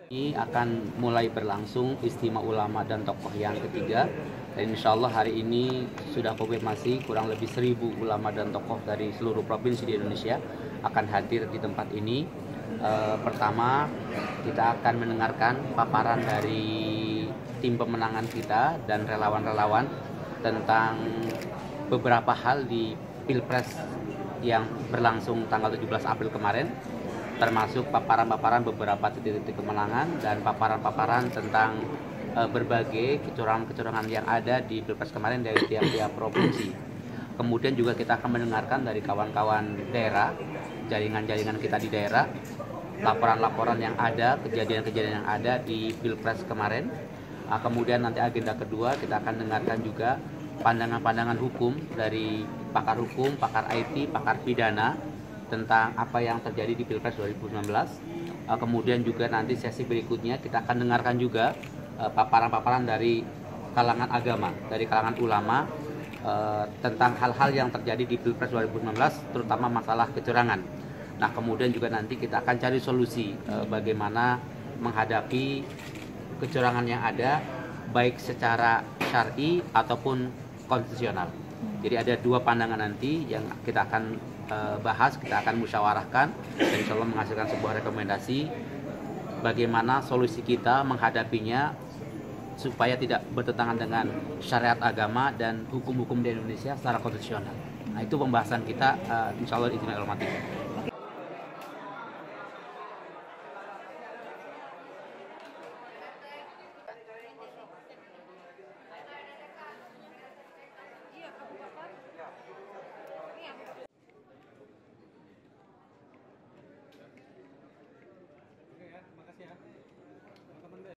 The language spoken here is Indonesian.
Ini akan mulai berlangsung istimewa ulama dan tokoh yang ketiga, dan insya Allah hari ini sudah konfirmasi kurang lebih 1.000 ulama dan tokoh dari seluruh provinsi di Indonesia akan hadir di tempat ini. Pertama, kita akan mendengarkan paparan dari tim pemenangan kita dan relawan-relawan tentang beberapa hal di Pilpres yang berlangsung tanggal 17 April kemarin, termasuk paparan-paparan beberapa titik-titik kemenangan dan paparan-paparan tentang berbagai kecurangan-kecurangan yang ada di Pilpres kemarin dari tiap-tiap provinsi. Kemudian juga kita akan mendengarkan dari kawan-kawan daerah, jaringan-jaringan kita di daerah, laporan-laporan yang ada, kejadian-kejadian yang ada di Pilpres kemarin. Kemudian nanti agenda kedua kita akan dengarkan juga pandangan-pandangan hukum dari pakar hukum, pakar IT, pakar pidana tentang apa yang terjadi di Pilpres 2019. Kemudian juga nanti sesi berikutnya kita akan dengarkan juga paparan-paparan dari kalangan agama, dari kalangan ulama tentang hal-hal yang terjadi di Pilpres 2019, terutama masalah kecurangan. Nah, kemudian juga nanti kita akan cari solusi bagaimana menghadapi kecurangan yang ada, baik secara syar'i ataupun konstitusional. Jadi ada dua pandangan nanti yang kita akan bahas, kita akan musyawarahkan dan insya Allah menghasilkan sebuah rekomendasi bagaimana solusi kita menghadapinya supaya tidak bertentangan dengan syariat agama dan hukum-hukum di Indonesia secara konstitusional. Nah, itu pembahasan kita insya Allah izin.